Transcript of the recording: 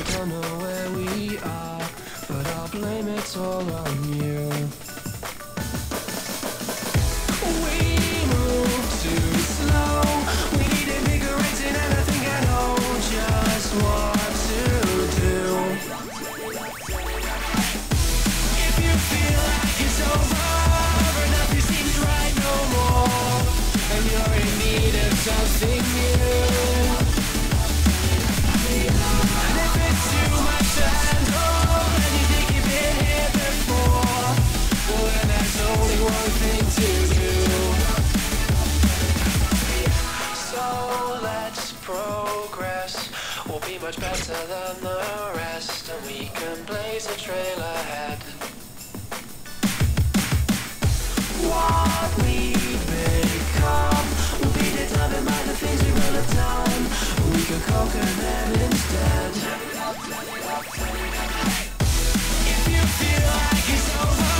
we don't know where we are, but I'll blame it all on you. We move too slow. We need invigorating, and I think I know just what to do. If you feel like it's over, nothing seems right no more, and you're in need of something new. And if it's too much to handle, and you think you've been here before, well then there's only one thing to do. So let's progress. We'll be much better than the rest, and we can blaze a trail ahead. What we become will be determined by the things we will have done. We can conquer them instead. If you feel like it's over,